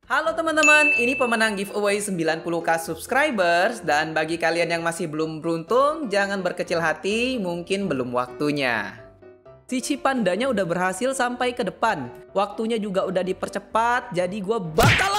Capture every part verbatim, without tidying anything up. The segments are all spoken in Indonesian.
Halo teman-teman, ini pemenang giveaway sembilan puluh k subscribers. Dan bagi kalian yang masih belum beruntung, jangan berkecil hati, mungkin belum waktunya. Si Cipandanya udah berhasil sampai ke depan. Waktunya juga udah dipercepat, jadi gue bakal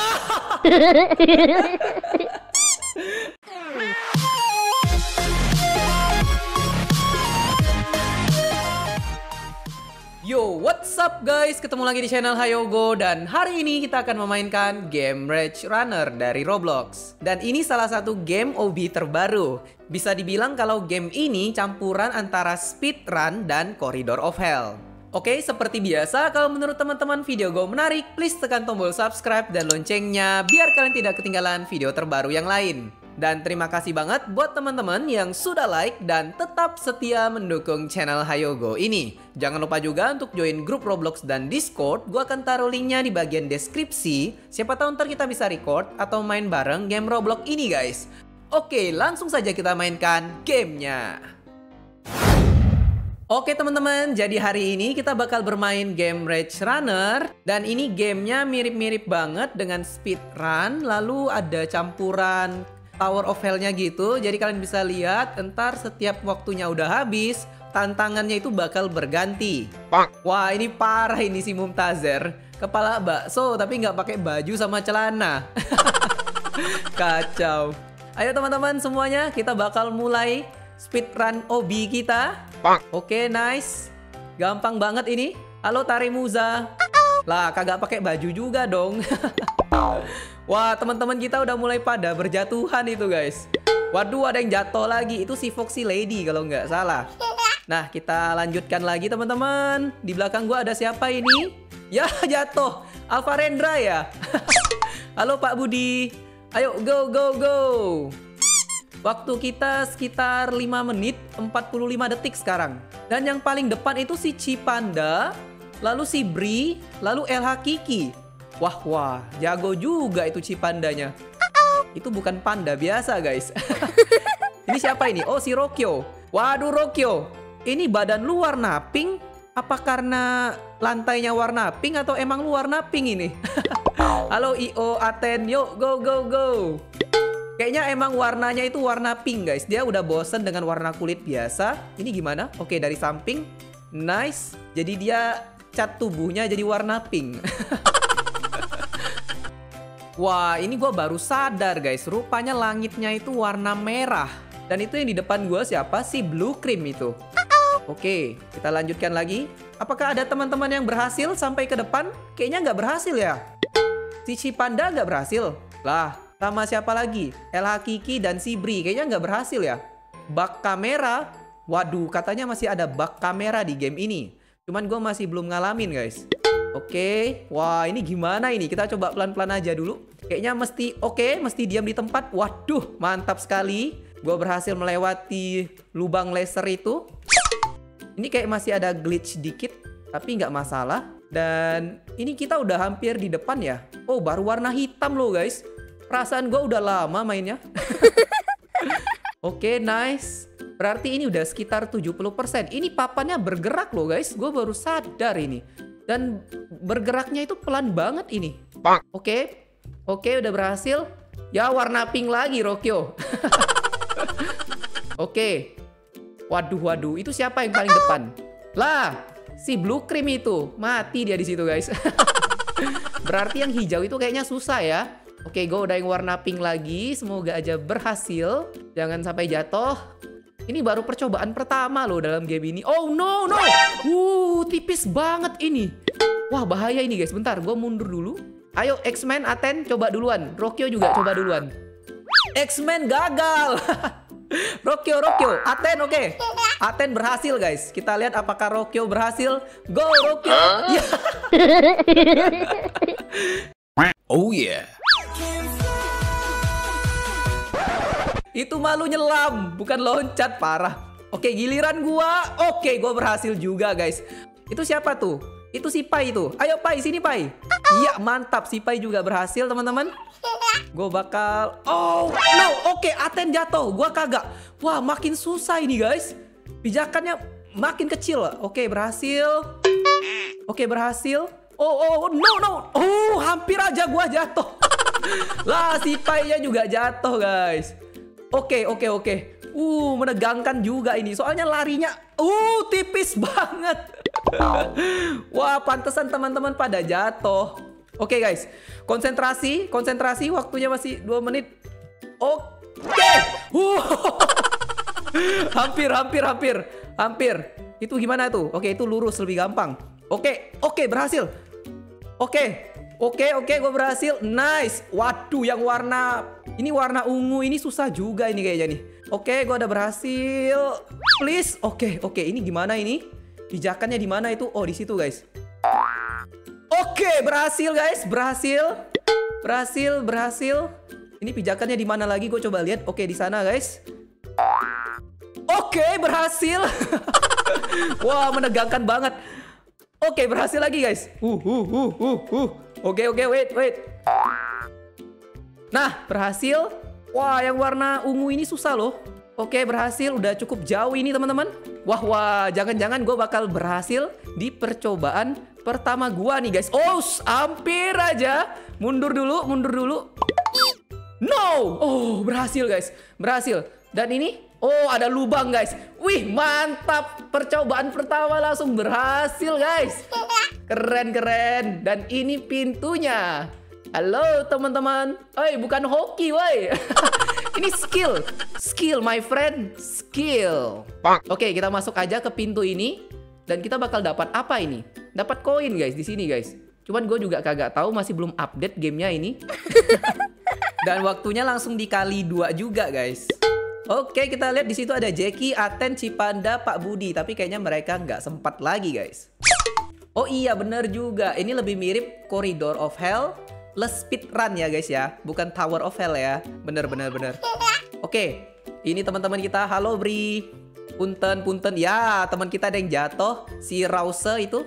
Yo, what's up guys? Ketemu lagi di channel Hayogo. Dan hari ini kita akan memainkan game Rage Runner dari Roblox. Dan ini salah satu game O B terbaru. Bisa dibilang kalau game ini campuran antara speedrun dan Corridor of Hell. Oke, seperti biasa, kalau menurut teman-teman video gue menarik, please tekan tombol subscribe dan loncengnya biar kalian tidak ketinggalan video terbaru yang lain. Dan terima kasih banget buat teman-teman yang sudah like dan tetap setia mendukung channel Hayogo ini. Jangan lupa juga untuk join grup Roblox dan Discord. Gue akan taruh linknya di bagian deskripsi. Siapa tahu ntar kita bisa record atau main bareng game Roblox ini guys. Oke, langsung saja kita mainkan gamenya. Oke teman-teman, jadi hari ini kita bakal bermain game Rage Runner. Dan ini gamenya mirip-mirip banget dengan speedrun. Lalu ada campuran Tower of Hell-nya gitu. Jadi kalian bisa lihat entar setiap waktunya udah habis, tantangannya itu bakal berganti. Wah, ini parah ini si Mumtazer. Kepala bakso tapi nggak pakai baju sama celana. Kacau. Ayo teman-teman semuanya, kita bakal mulai speedrun O B kita. Oke, nice. Gampang banget ini. Halo Tarimuza. Lah, kagak pakai baju juga dong. Wah, teman-teman kita udah mulai pada berjatuhan itu guys. Waduh, ada yang jatuh lagi. Itu si Foxy Lady kalau nggak salah. Nah, kita lanjutkan lagi teman-teman. Di belakang gua ada siapa ini? Ya, jatuh. Alvarendra ya. Halo Pak Budi. Ayo, go, go, go. Waktu kita sekitar lima menit empat puluh lima detik sekarang. Dan yang paling depan itu si Cipanda, lalu si Bri, lalu L H Kiki. Wah, wah, jago juga itu Cipandanya. Itu bukan panda biasa, guys. Ini siapa ini? Oh, si Rokyo. Waduh, Rokyo. Ini badan lu warna pink? Apa karena lantainya warna pink atau emang lu warna pink ini? Halo, I O, Aten. Yuk, go, go, go. Kayaknya emang warnanya itu warna pink, guys. Dia udah bosen dengan warna kulit biasa. Ini gimana? Oke, dari samping. Nice. Jadi dia cat tubuhnya jadi warna pink. Wah, ini gue baru sadar guys, rupanya langitnya itu warna merah. Dan itu yang di depan gue siapa? Si Blue Cream itu. Oke, kita lanjutkan lagi. Apakah ada teman-teman yang berhasil sampai ke depan? Kayaknya nggak berhasil ya. Si Cipanda nggak berhasil. Lah, sama siapa lagi? L H Kiki dan si Bri, kayaknya nggak berhasil ya. Bug kamera. Waduh, katanya masih ada bug kamera di game ini. Cuman gue masih belum ngalamin guys. Oke, wah ini gimana ini? Kita coba pelan-pelan aja dulu. Kayaknya mesti oke, mesti diam di tempat. Waduh, mantap sekali. Gue berhasil melewati lubang laser itu. Ini kayak masih ada glitch dikit, tapi nggak masalah. Dan ini kita udah hampir di depan ya. Oh, baru warna hitam loh guys. Perasaan gue udah lama mainnya. Oke, nice. Berarti ini udah sekitar tujuh puluh persen. Ini papannya bergerak loh guys. Gue baru sadar ini. Dan bergeraknya itu pelan banget ini. Oke. Oke, udah berhasil. Ya, warna pink lagi, Rokyo. Oke. Waduh, waduh. Itu siapa yang paling depan? Lah, si Blue Cream itu. Mati dia di situ, guys. Berarti yang hijau itu kayaknya susah ya. Oke, gue udah yang warna pink lagi. Semoga aja berhasil. Jangan sampai jatuh. Ini baru percobaan pertama loh dalam game ini. Oh no, no. Uh, tipis banget ini. Wah, bahaya ini guys. Bentar, gue mundur dulu. Ayo, X-Men, Aten, coba duluan. Rokyo juga coba duluan. X-Men gagal. Rokyo, Rokyo. Aten, oke. Okay. Aten berhasil guys. Kita lihat apakah Rokyo berhasil. Go, Rokyo. Yeah. Oh yeah. Itu malu nyelam, bukan loncat, parah. Oke, giliran gua. Oke, gua berhasil juga, guys. Itu siapa tuh? Itu si Pai itu. Ayo Pai, sini Pai. Iya, mantap. Si Pai juga berhasil, teman-teman. Gua bakal... Oh, no. Oke, Aten jatuh. Gua kagak. Wah, makin susah ini, guys. Pijakannya makin kecil. Oke, berhasil. Oke, berhasil. Oh, oh, no, no. Oh, hampir aja gua jatuh. Lah, si Pai-nya juga jatuh, guys. Oke, oke, oke. Uh, menegangkan juga ini. Soalnya larinya, uh, tipis banget. Wah, pantesan teman-teman pada jatuh. Oke, guys. Konsentrasi, konsentrasi. Waktunya masih dua menit. Oke. Uh. Hampir, hampir, hampir. Hampir. Itu gimana tuh? Oke, itu lurus lebih gampang. Oke, oke, berhasil. Oke. Oke, oke, gue berhasil. Nice. Waduh, yang warna... Ini warna ungu, ini susah juga ini kayaknya nih. Oke, gue udah berhasil. Please. Oke, oke. Ini gimana ini? Pijakannya di mana itu? Oh, di situ, guys. Oke, berhasil, guys. Berhasil. Berhasil, berhasil. Ini pijakannya di mana lagi? Gue coba lihat. Oke, di sana, guys. Oke, berhasil. Wah, menegangkan banget. Oke, berhasil lagi, guys. Uh, uh, uh, uh, uh. Oke, oke, wait, wait. Nah, berhasil. Wah, yang warna ungu ini susah loh. Oke, berhasil. Udah cukup jauh ini, teman-teman. Wah, wah. Jangan-jangan gue bakal berhasil di percobaan pertama gua nih, guys. Oh, hampir aja. Mundur dulu, mundur dulu. No! Oh, berhasil, guys. Berhasil. Dan ini, oh, ada lubang, guys. Wih, mantap. Percobaan pertama langsung berhasil, guys. Keren, keren. Dan ini pintunya. Halo, teman-teman. Eh, bukan hoki, woi. Ini skill. Skill, my friend. Skill. Oke, kita masuk aja ke pintu ini. Dan kita bakal dapat apa ini? Dapat koin, guys, di sini, guys. Cuman gue juga kagak tahu, masih belum update gamenya ini. Dan waktunya langsung dikali dua juga, guys. Oke, kita lihat di situ ada Jackie, Aten, Cipanda, Pak Budi. Tapi kayaknya mereka nggak sempat lagi, guys. Oh iya, bener juga. Ini lebih mirip Corridor of Hell plus speedrun ya, guys ya. Bukan Tower of Hell ya. Bener, bener, bener. Oke, ini teman-teman kita. Halo, Bri. Punten, punten. Ya, teman kita ada yang jatuh. Si Rause itu.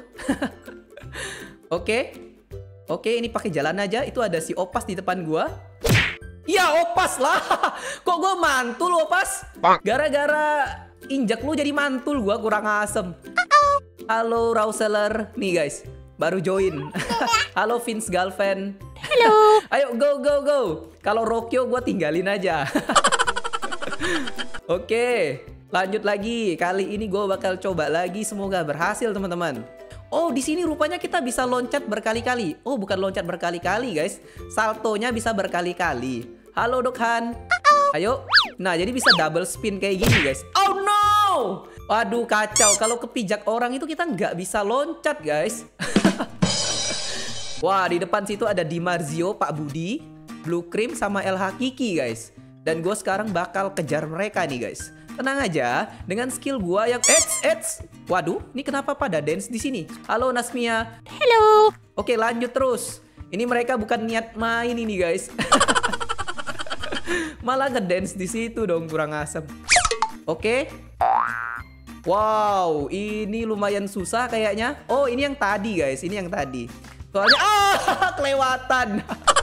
Oke. Oke, ini pakai jalan aja. Itu ada si Opas di depan gua. Ya, Opas lah. Kok gue mantul, Opas? Gara-gara injak lu jadi mantul gua, kurang asem. Halo, Rauseler. Nih, guys. Baru join. Halo, Vince Galvan. Halo. Ayo, go, go, go. Kalau Rokyo gue tinggalin aja. Oke, lanjut lagi. Kali ini gue bakal coba lagi. Semoga berhasil, teman-teman. Oh, di sini rupanya kita bisa loncat berkali-kali. Oh, bukan loncat berkali-kali, guys. Saltonya bisa berkali-kali. Halo, Dokhan. Ayo. Nah, jadi bisa double spin kayak gini, guys. Oh, no! Waduh, kacau. Kalau kepijak orang itu kita nggak bisa loncat, guys. Wah, di depan situ ada Dimarzio, Pak Budi, Blue Cream, sama El Hakiki, guys. Dan gue sekarang bakal kejar mereka nih, guys. Tenang aja, dengan skill gua yang Eits, eits. Waduh, ini kenapa pada dance di sini? Halo, Nasmia. Halo. Oke, lanjut terus. Ini mereka bukan niat main ini, guys. Malah ngedance di situ dong, kurang asem. Oke. Wow, ini lumayan susah kayaknya. Oh, ini yang tadi, guys. Ini yang tadi. Soalnya, ah, kelewatan.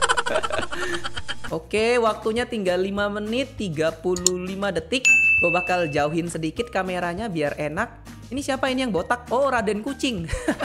Oke, waktunya tinggal lima menit tiga puluh lima detik. Gue bakal jauhin sedikit kameranya biar enak. Ini siapa ini yang botak? Oh, Raden Kucing.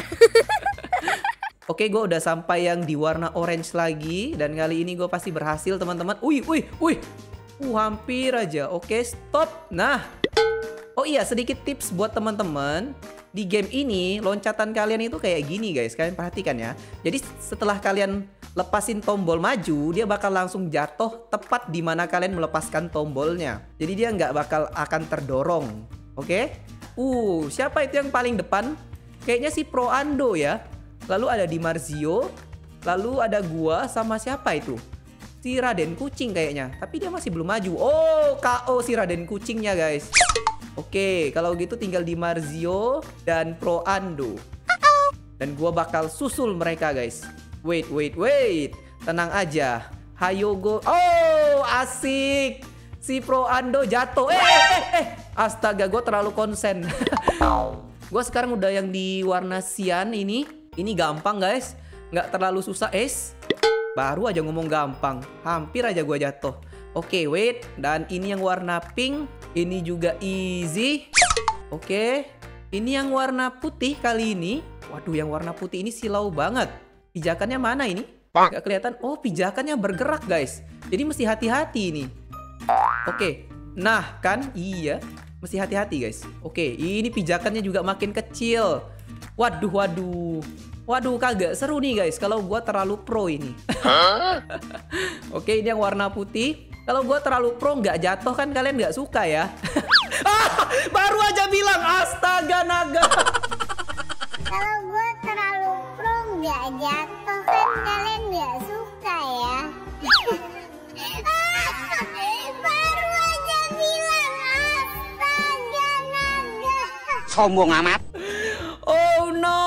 Oke, gue udah sampai yang di warna orange lagi. Dan kali ini gue pasti berhasil, teman-teman. Wih, wih, wih. Uh, hampir aja. Oke, stop. Nah. Oh iya, sedikit tips buat teman-teman. Di game ini, loncatan kalian itu kayak gini, guys. Kalian perhatikan ya. Jadi setelah kalian lepasin tombol maju, dia bakal langsung jatuh tepat di mana kalian melepaskan tombolnya. Jadi dia nggak bakal akan terdorong. Oke? Uh, siapa itu yang paling depan? Kayaknya si Pro Ando ya. Lalu ada Dimarzio. Lalu ada gua sama siapa itu? Si Raden Kucing kayaknya. Tapi dia masih belum maju. Oh, K O si Raden Kucingnya, guys. Oke, kalau gitu tinggal Dimarzio dan Pro Ando. Dan gua bakal susul mereka, guys. Wait, wait, wait. Tenang aja. Hayo go. Oh, asik. Si Pro Ando jatuh. Eh, eh, eh. Astaga, gue terlalu konsen. Gue sekarang udah yang di warna cyan ini. Ini gampang, guys. Nggak terlalu susah, es. Baru aja ngomong gampang. Hampir aja gue jatuh. Oke, wait. Dan ini yang warna pink. Ini juga easy. Oke. Ini yang warna putih kali ini. Waduh, yang warna putih ini silau banget. Pijakannya mana ini? Gak kelihatan. Oh, pijakannya bergerak, guys. Jadi mesti hati-hati ini. Oke. Nah, kan? Iya. Mesti hati-hati, guys. Oke, ini pijakannya juga makin kecil. Waduh, waduh. Waduh, kagak seru nih, guys. Kalau gua terlalu pro ini. Oke, ini yang warna putih. Kalau gua terlalu pro nggak jatuh kan kalian nggak suka ya? Ah, baru aja bilang astaga naga. Kalau gue terlalu pro nggak jatuh kan kalian nggak suka ya. Baru aja bilang astaga naga. Sombong amat. Oh no.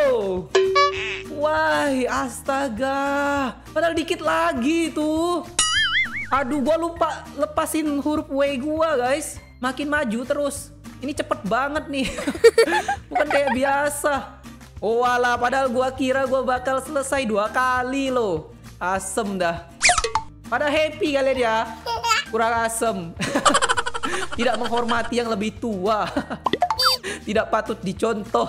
Wah, astaga. Padahal dikit lagi tuh. Aduh, gua lupa lepasin huruf W gua, guys. Makin maju terus. Ini cepet banget nih. Bukan kayak biasa. Oh walah, padahal gua kira gua bakal selesai dua kali loh. Asem dah. Pada happy kalian ya. Kurang asem. Tidak menghormati yang lebih tua. Tidak patut dicontoh.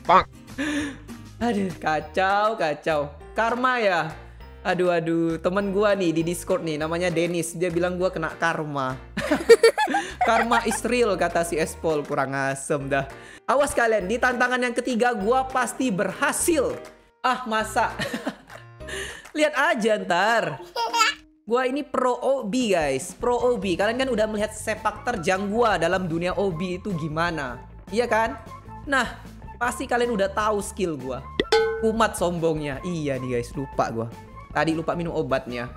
Aduh, kacau, kacau. Karma ya. Aduh, aduh. Temen gua nih di Discord nih, namanya Dennis. Dia bilang gua kena karma. Karma is real, kata si Espol. Kurang asem dah. Awas kalian, di tantangan yang ketiga gua pasti berhasil. Ah, masa? Lihat aja ntar. Gua ini pro O B, guys. Pro O B. Kalian kan udah melihat sepak terjang gua dalam dunia O B itu gimana. Iya kan? Nah, pasti kalian udah tahu skill gua. Kumat sombongnya. Iya nih, guys. Lupa gua. Tadi lupa minum obatnya.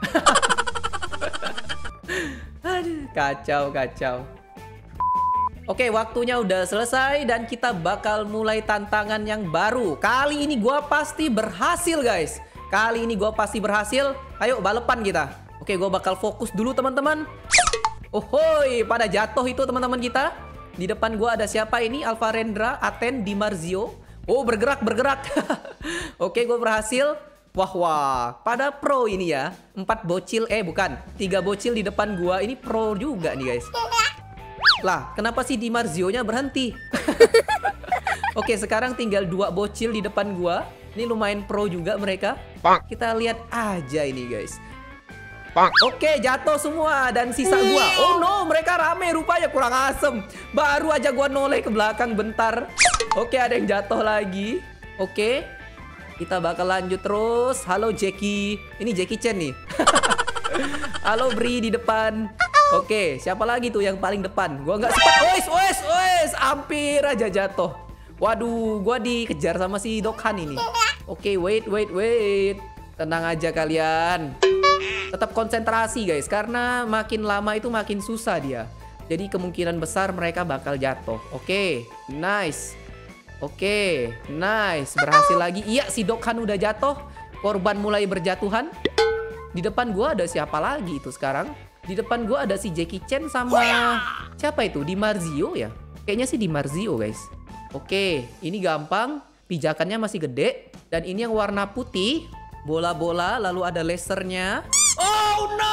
Aduh, kacau, kacau. Oke, waktunya udah selesai dan kita bakal mulai tantangan yang baru. Kali ini gua pasti berhasil, guys. Kali ini gua pasti berhasil. Ayo balapan kita. Oke, gua bakal fokus dulu, teman-teman. Ohoi, pada jatuh itu teman-teman kita. Di depan gua ada siapa ini? Alvarendra, Aten, Di Marzio. Oh, bergerak, bergerak. Oke, gua berhasil. Wah, wah. Pada pro ini ya. Empat bocil, eh bukan. Tiga bocil di depan gua. Ini pro juga nih, guys. Lah, kenapa sih Di Marzio-nya berhenti? Oke, sekarang tinggal dua bocil di depan gua. Ini lumayan pro juga mereka. Kita lihat aja ini, guys. Oke, jatuh semua dan sisa gua. Oh no, mereka rame rupanya, kurang asem. Baru aja gua noleh ke belakang bentar. Oke, ada yang jatuh lagi. Oke, kita bakal lanjut terus. Halo Jackie. Ini Jackie Chan nih. Halo Bri di depan. Oke, siapa lagi tuh yang paling depan? Gua nggak sempat. Ois, ois, ois. Hampir aja jatuh. Waduh, gua dikejar sama si Dokhan ini. Oke, wait, wait, wait. Tenang aja kalian. Tetap konsentrasi, guys. Karena makin lama itu makin susah dia. Jadi kemungkinan besar mereka bakal jatuh. Oke, nice. Oke, nice. Berhasil lagi. Iya, si Dokhan udah jatuh. Korban mulai berjatuhan. Di depan gua ada siapa lagi itu sekarang? Di depan gua ada si Jackie Chan sama siapa itu? Di Marzio ya? Kayaknya sih Di Marzio, guys. Oke, ini gampang. Pijakannya masih gede. Dan ini yang warna putih. Bola-bola, lalu ada lasernya. Oh no!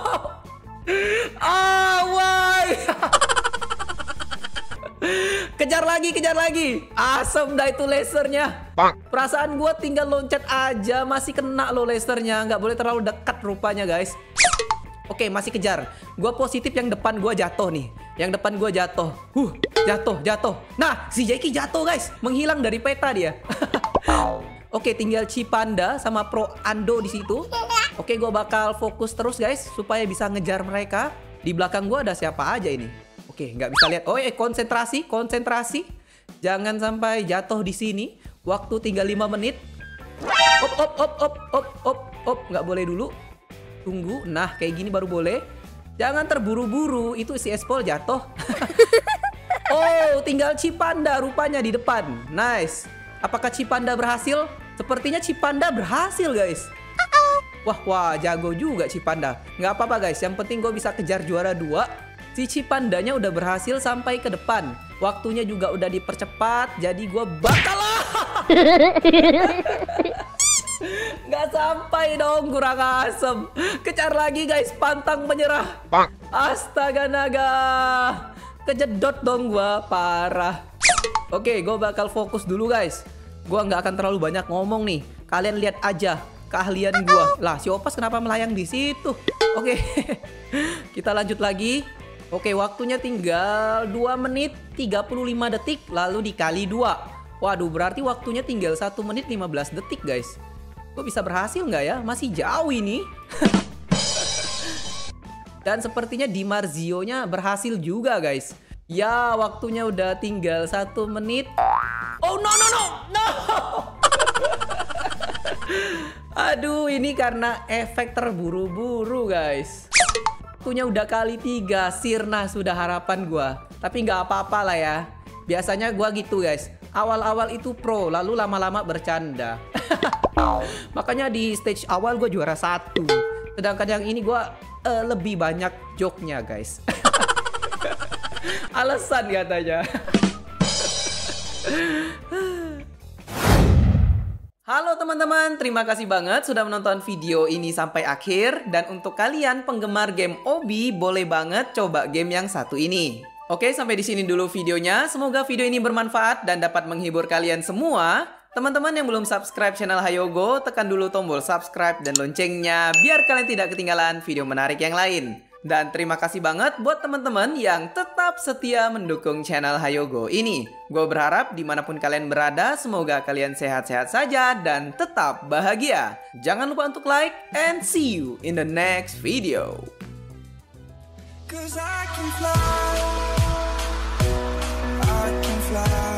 Ah, why? Kejar lagi, kejar lagi. Asem dah itu lasernya. Perasaan gue tinggal loncat aja, masih kena loh lasernya. Nggak boleh terlalu dekat rupanya, guys. Oke, masih kejar. Gue positif yang depan gue jatuh nih. Yang depan gue jatuh. Huh, jatuh, jatuh. Nah, si Jackie jatuh, guys. Menghilang dari peta dia. Oke, tinggal Cipanda sama Pro Ando di situ. Oke, gue bakal fokus terus, guys, supaya bisa ngejar mereka. Di belakang gue ada siapa aja ini? Oke, nggak bisa lihat. Oh, eh, konsentrasi, konsentrasi. Jangan sampai jatuh di sini. Waktu tinggal lima menit. Op, op, op, op, op, op, op. Nggak boleh dulu. Tunggu. Nah, kayak gini baru boleh. Jangan terburu-buru. Itu si Espol jatuh. Oh, tinggal Cipanda rupanya di depan. Nice. Apakah Cipanda berhasil? Sepertinya Cipanda berhasil, guys. Wah, wah, jago juga Cipanda. Nggak apa-apa, guys. Yang penting gue bisa kejar juara dua. Si Cipandanya udah berhasil sampai ke depan. Waktunya juga udah dipercepat. Jadi gue bakal... Nggak sampai dong, kurang asem. Kejar lagi, guys. Pantang menyerah. Astaga naga. Kejedot dong gue. Parah. Oke, gue bakal fokus dulu, guys. Gua nggak akan terlalu banyak ngomong nih. Kalian lihat aja keahlian gua. Lah, si Opas kenapa melayang di situ? Oke. Kita lanjut lagi. Oke, waktunya tinggal dua menit tiga puluh lima detik lalu dikali dua. Waduh, berarti waktunya tinggal satu menit lima belas detik, guys. Gue bisa berhasil nggak ya? Masih jauh ini. Dan sepertinya Di Marzio-nya berhasil juga, guys. Ya, waktunya udah tinggal satu menit. Oh, no, no, no, no. Aduh, ini karena efek terburu-buru, guys. Waktunya udah kali tiga, sirna sudah harapan gua. Tapi nggak apa-apa lah ya. Biasanya gua gitu, guys. Awal-awal itu pro, lalu lama-lama bercanda. Makanya di stage awal gua juara satu. Sedangkan yang ini gua uh, lebih banyak joke-nya, guys. Alasan katanya. Halo teman-teman, terima kasih banget sudah menonton video ini sampai akhir. Dan untuk kalian penggemar game Obby, boleh banget coba game yang satu ini. Oke, sampai di sini dulu videonya. Semoga video ini bermanfaat dan dapat menghibur kalian semua. Teman-teman yang belum subscribe channel Hayogo, tekan dulu tombol subscribe dan loncengnya biar kalian tidak ketinggalan video menarik yang lain. Dan terima kasih banget buat teman-teman yang tetap setia mendukung channel Hayogo ini. Gue berharap dimanapun kalian berada, semoga kalian sehat-sehat saja dan tetap bahagia. Jangan lupa untuk like and see you in the next video. 'Cause I can fly, I can fly.